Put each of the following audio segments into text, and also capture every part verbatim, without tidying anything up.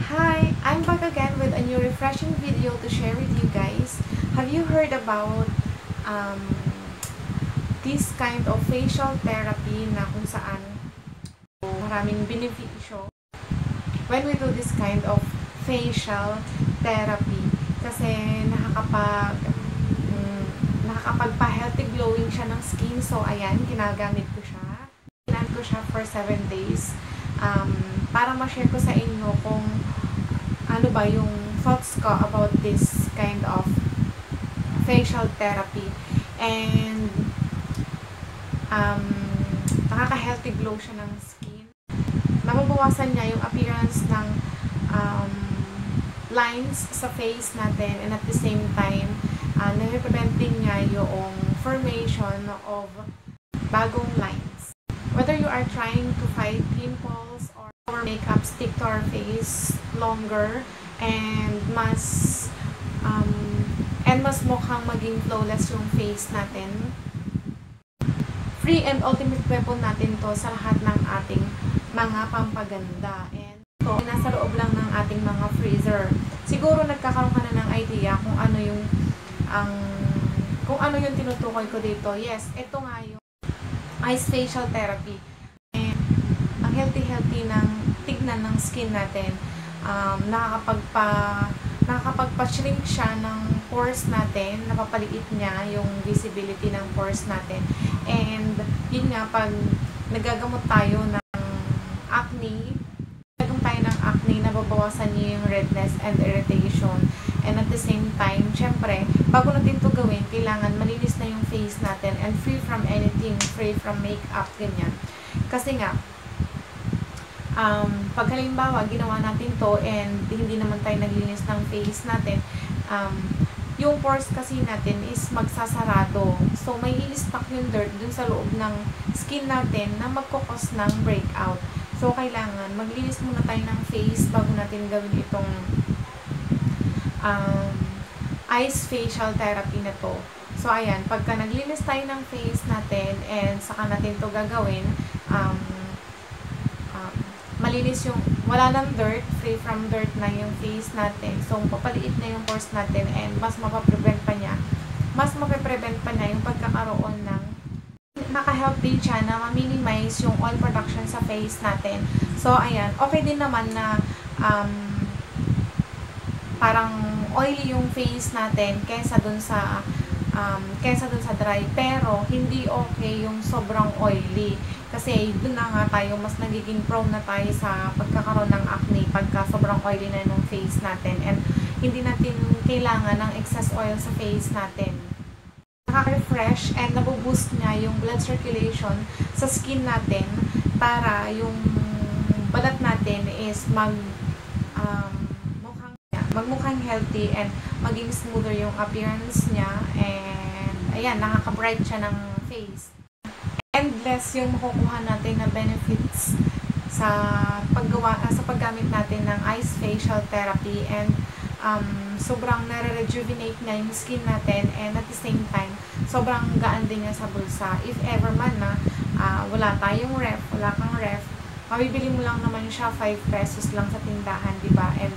Hi, I'm back again with a new refreshing video to share with you guys. Have you heard about um, this kind of facial therapy na kung saan maraming benepisyo when we do this kind of facial therapy? Kasi nakakapag um, nakakapagpa-healthy glowing siya ng skin. So ayan, ginagamit ko siya. Ginamit ko siya for seven days. Um, para ma-share ko sa inyo kung ano ba yung thoughts ko about this kind of facial therapy. And um, nakaka-healthy glow siya ng skin. Nababawasan niya yung appearance ng um, lines sa face natin, and at the same time uh, nare-preventing niya yung formation of bagong lines. Whether you are trying to fight pimples or our makeup stick to our face longer and mas um, and mas mukhang maging flawless yung face natin, free and ultimate weapon natin to sa lahat ng ating mga pampaganda. And ito, nasa loob lang ng ating mga freezer. Siguro nagkakaroon ka na ng idea kung ano yung ang kung ano yung tinutukoy ko dito. Yes, ito nga yung ice facial therapy. And ang healthy-healthy ng tignan ng skin natin. Um, nakakapagpa nakakapagpa-shrink siya ng pores natin. Napapaliit niya yung visibility ng pores natin. And yun nga, pag nagagamot tayo ng acne, nagagamot tayo ng acne, nababawasan niya yung redness and irritation. And at the same time, syempre, bago natin ito gawin, kailangan malinis na yung face natin and free from anything, free from makeup, ganyan. Kasi nga, um, pag halimbawa, ginawa natin to and hindi naman tayo naglinis ng face natin, um, yung pores kasi natin is magsasarado. So, may i-stuck yung dirt dun sa loob ng skin natin na magkukos ng breakout. So, kailangan maglinis muna tayo ng face bago natin gawin itong um, ice facial therapy na to. So, ayan, pagka naglinis tayo ng face natin and saka natin to gagawin, um, um, malinis yung, wala ng dirt, free from dirt na yung face natin. So, papaliit na yung pores natin and mas mapaprevent pa niya, mas mapaprevent pa niya yung pagkakaroon ng naka-help din siya na ma-minimize yung oil production sa face natin. So, ayan, okay din naman na um, parang oily yung face natin kaysa dun sa um, kaysa dun sa dry, pero hindi okay yung sobrang oily kasi dun na nga tayo mas nagiging prone na tayo sa pagkakaroon ng acne pagka sobrang oily na yung face natin, and hindi natin kailangan ng excess oil sa face natin. Nakaka-refresh and nabuboost niya yung blood circulation sa skin natin para yung balat natin is mag um, magmukhang healthy and maging smoother yung appearance niya, and ayan, nakaka-bright siya ng face. Endless yung makukuha natin na benefits sa paggawa uh, sa paggamit natin ng ice facial therapy, and um, sobrang nare-rejuvenate niya yung skin natin, and at the same time sobrang gaan din niya sa bulsa. If ever man na uh, wala tayong ref, wala kang ref, mabibili mo lang naman siya five pesos lang sa tindahan, diba? And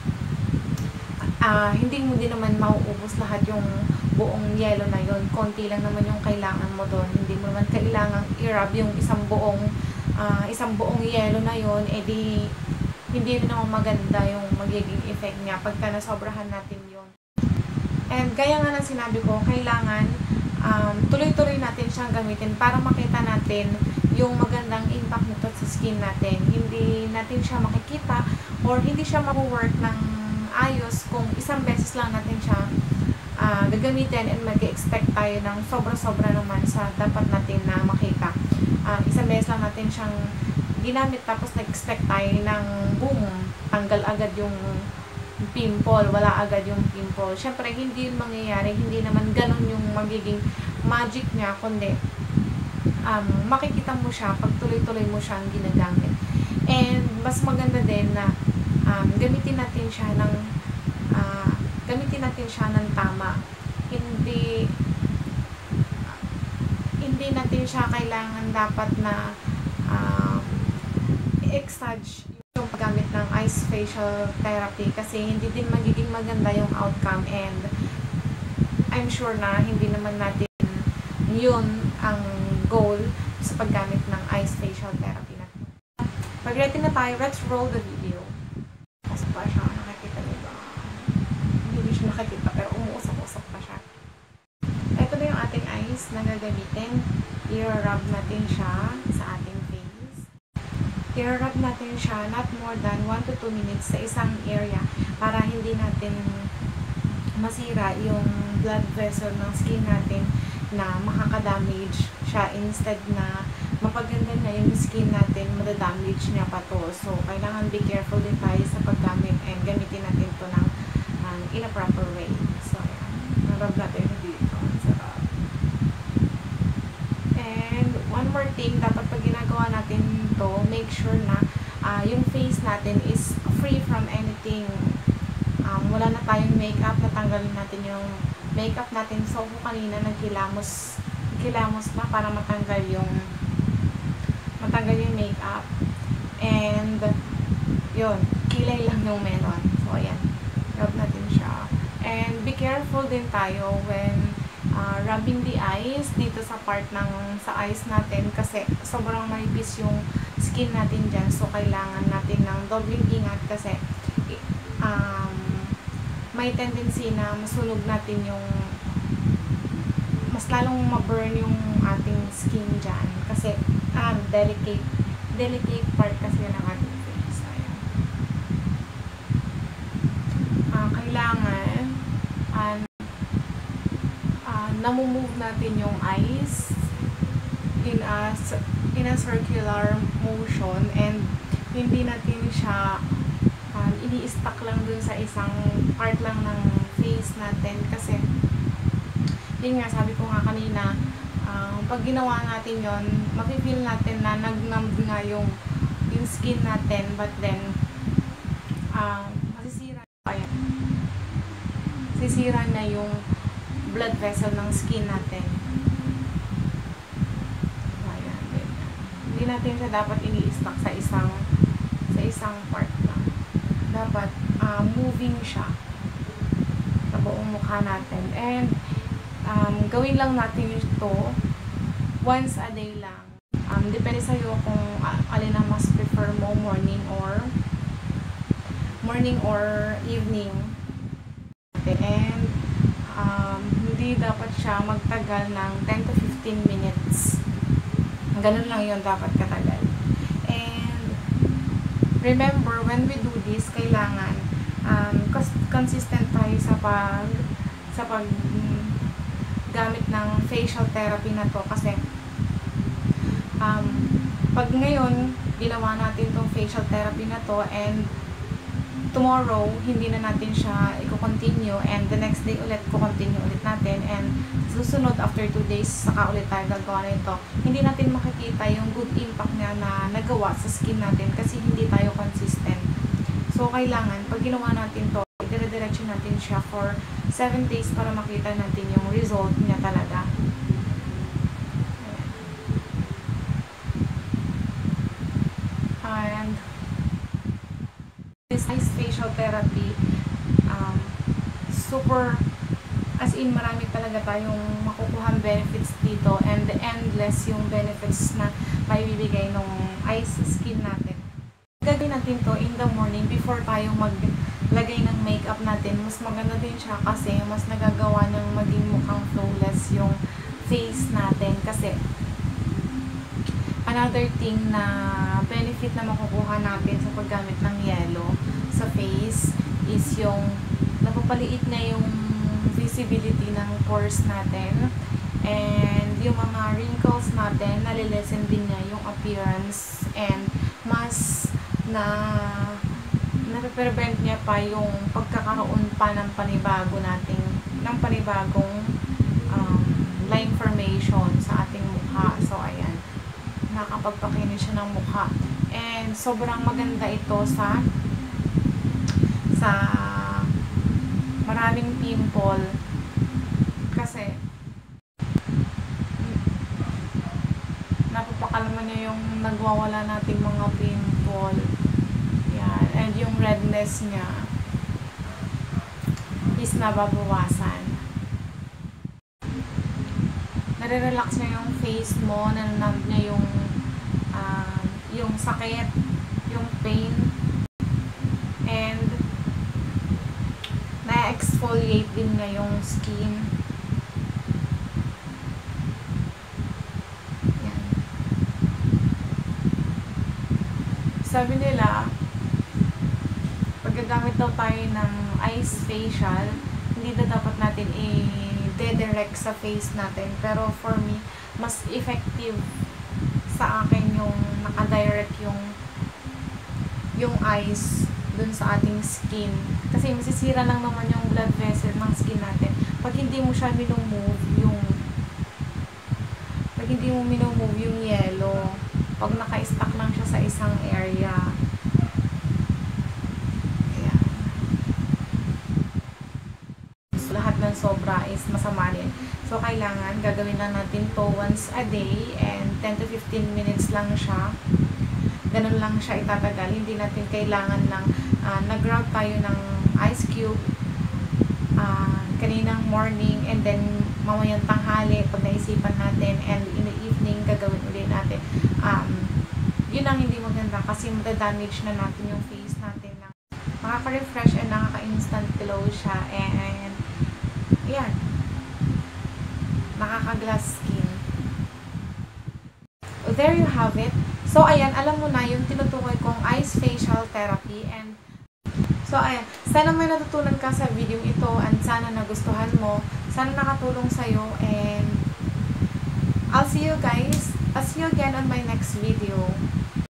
Uh, hindi mo din naman mauubos lahat yung buong yelo na yon. Konti lang naman yung kailangan mo doon. Hindi mo naman kailangan i-rub yung isang buong uh, isang buong yelo na yon. Eh di, hindi rin naman maganda yung magiging effect niya pagka nasobrahan natin yon. And gaya nga ng sinabi ko, kailangan um, tuloy-tuloy natin siyang gamitin para makita natin yung magandang impact nito sa skin natin. Hindi natin siya makikita or hindi siya mag-work ng ayos kung isang beses lang natin siya uh, gagamitin and mag-expect tayo ng sobra-sobra naman sa dapat natin na makita. Uh, isang beses lang natin siyang ginamit tapos nag-expect tayo ng boom, tanggal agad yung pimple, wala agad yung pimple. Siyempre, hindi yun mangyayari, hindi naman ganun yung magiging magic niya, kundi um, makikita mo siya pag tuloy-tuloy mo siyang ginagamit. And mas maganda din na Um, gamitin natin siya ng uh, gamitin natin siya ng tama. Hindi uh, hindi natin siya kailangan dapat na uh, i-exage yung yung paggamit ng ice facial therapy kasi hindi din magiging maganda yung outcome, and I'm sure na hindi naman natin yun ang goal sa paggamit ng ice facial therapy na to. Pag ready na tayo, let's roll the video. Usap pa siya, nakikita niyo ba? Hindi siya nakikita pero umuusap-usap pa siya. Ito na yung ating ice na gagamitin. I-rub natin siya sa ating face. I-rub natin siya not more than one to two minutes sa isang area para hindi natin masira yung blood vessel ng skin natin na makaka-damage siya, instead na mapaganda na yung skin natin, madadamage niya pa to. So, kailangan be careful din tayo sa paggamit and gamitin natin to ng um, in a proper way. So, ayan. Narab natin dito. Sarap. And, one more thing, dapat pag ginagawa natin to, make sure na uh, yung face natin is free from anything. Um, wala na tayong makeup, natanggalin natin yung makeup natin. So, kung kanina nagkilamos, nagkilamos na para matanggal yung matanggal yung makeup. And, yun, kilay lang yung meron. So, ayan, rub natin siya. And, be careful din tayo when uh, rubbing the eyes dito sa part ng, sa eyes natin kasi sobrang manipis yung skin natin dyan. So, kailangan natin ng dobling ingat kasi um, may tendency na masunog natin yung mas lalong ma-burn yung ating skin dyan kasi um, delicate delicate part kasi ng ating face. Ayan. Uh, kailangan uh, uh, namumove natin yung eyes in a, in a circular motion and hindi natin siya Um, ini-stuck lang dun sa isang part lang ng face natin kasi yun nga, sabi ko nga kanina, uh, pag ginawa natin yon, mapipil natin na nag-numb nga yung, yung skin natin, but then uh, masisira ayan, sisira na yung blood vessel ng skin natin. Ayan, hindi natin siya dapat ini-stuck sa isang sa isang part lang. Dapat uh, moving siya sa buong mukha natin. And um, gawin lang natin ito once a day lang. Um, depende sa'yo kung uh, alin ang mas prefer mo, morning or morning or evening. And um, hindi dapat siya magtagal ng ten to fifteen minutes. Ganun lang yun dapat katagal. Remember, when we do this, kailangan um, consistent tayo sa pag sa pag gamit ng facial therapy na to kasi um, pag ngayon ginawa natin tong facial therapy na to and tomorrow hindi na natin siya i-continue and the next day ulit ko-continue ulit natin and susunod after two days saka ulit tayo gagawa nito, hindi natin makikita yung good impact niya na nagawa sa skin natin kasi hindi tayo consistent. So kailangan pag ginawa natin to, idire-diretso natin siya for seven days para makita natin yung result niya talaga. And this ice facial therapy, um, super, as in marami talaga tayong makukuhang benefits dito and endless yung benefits na maibibigay ng ice skin natin. Gagawin natin to in the morning before tayo maglagay ng makeup natin. Mas maganda din siya kasi mas nagagawa ng maging mukhang flawless yung face natin kasi another thing na benefit na makukuha natin sa paggamit ng yellow sa face is yung napapaliit na yung visibility ng pores natin and yung mga wrinkles natin, nalilesen din niya yung appearance and mas na nape-prevent niya pa yung pagkakaroon pa ng panibago nating ng panibagong um, line formation sa ating mukha. So ayan, nakapagpakinis siya ng mukha and sobrang maganda ito sa sa maraming pimple kasi napapakalma niya yung nagwawala nating mga pimple. and yung redness niya is nababawasan. Nare-relax niya yung face mo, nananab niya yung uh, yung sakit, yung pain, and na-exfoliate din niya yung skin. Yan. Sabi nila, paggagamit daw tayo ng ice facial, hindi na dapat natin i-direct sa face natin. Pero for me, mas effective sa akin yung naka-direct yung yung ice dun sa ating skin. Kasi masisira lang naman yung blood vessel ng skin natin. Pag hindi mo siya minumove yung pag hindi mo minumove yung yellow, pag naka-stack lang siya sa isang area. Ayan. So, lahat ng sobra is masama rin. So, kailangan gagawin lang natin to once a day and ten to fifteen minutes lang siya. Ganun lang siya itatagal. Hindi natin kailangan ng uh, nag-grab tayo ng ice cube uh, kaninang morning and then mamayang tanghali pag naisipan natin, and in the evening gagawin ulit natin. Um, yun ang hindi maganda kasi matadamage na natin yung face natin. Makaka-refresh and nakaka-instant glow siya, and yan, nakaka-glass skin. So, there you have it. So, ayan, alam mo na yung tinutukoy kong ice facial therapy. And so, ayan, sana may natutunan ka sa video ito, and sana nagustuhan mo, sana nakatulong sa'yo, and I'll see you guys, I'll see you again on my next video.